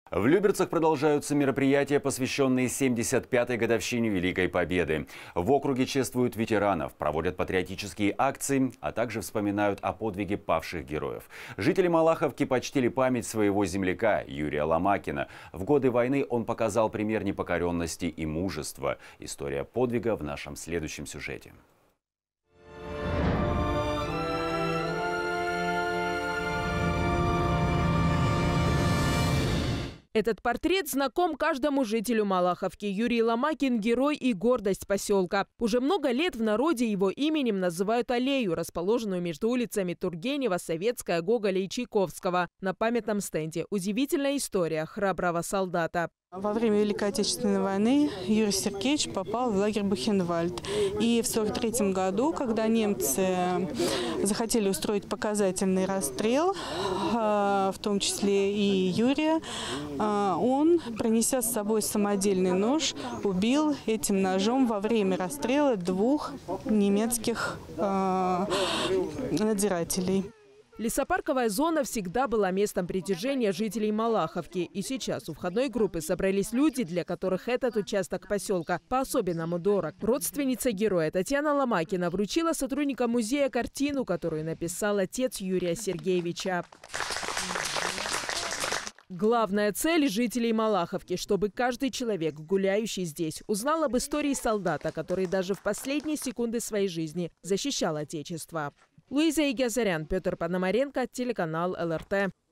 В Люберцах продолжаются мероприятия, посвященные 75-й годовщине Великой Победы. В округе чествуют ветеранов, проводят патриотические акции, а также вспоминают о подвиге павших героев. Жители Малаховки почтили память своего земляка Юрия Ломакина. В годы войны он показал пример непокоренности и мужества. История подвига в нашем следующем сюжете. Этот портрет знаком каждому жителю Малаховки. Юрий Ломакин – герой и гордость поселка. Уже много лет в народе его именем называют аллею, расположенную между улицами Тургенева, Советская, Гоголя и Чайковского. На памятном стенде удивительная история храброго солдата. Во время Великой Отечественной войны Юрий Сергеевич попал в лагерь Бухенвальд. И в 1943 году, когда немцы захотели устроить показательный расстрел, в том числе и Юрия, он, принеся с собой самодельный нож, убил этим ножом во время расстрела 2 немецких надзирателей. Лесопарковая зона всегда была местом притяжения жителей Малаховки. И сейчас у входной группы собрались люди, для которых этот участок поселка по-особенному дорог. Родственница героя Татьяна Ломакина вручила сотрудникам музея картину, которую написал отец Юрия Сергеевича. Главная цель жителей Малаховки, чтобы каждый человек, гуляющий здесь, узнал об истории солдата, который даже в последние секунды своей жизни защищал Отечество. Луиза Игазарян, Петр Пономаренко, телеканал ЛРТ.